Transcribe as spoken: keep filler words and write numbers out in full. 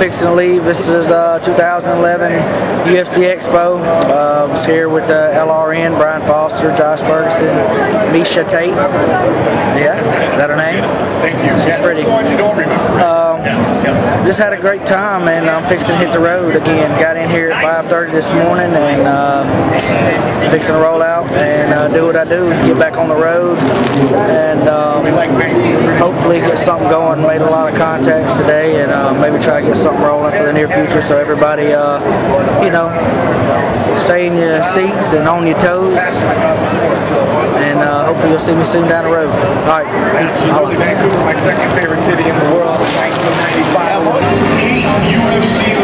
fixing to leave. This is uh, two thousand eleven U F C Expo. I uh, was here with the L R N, Brian Foster, Josh Ferguson, Misha Tate. Yeah, is that her name? Thank you. She's yeah, pretty. You don't remember. Um, just had a great time, and I'm fixing to hit the road again. Got in here at five thirty this morning, and uh, fixing to roll out and uh, do what I do, get back on the road, and um, hopefully get something going. Made a lot of contacts today, and uh, maybe try to get something rolling for the near future, so everybody, uh, you know, stay in your seats and on your toes, and uh, hopefully you'll see me soon down the road. All right, peace. Vancouver, my second favorite city in the world, nineteen ninety-five. Eight U F C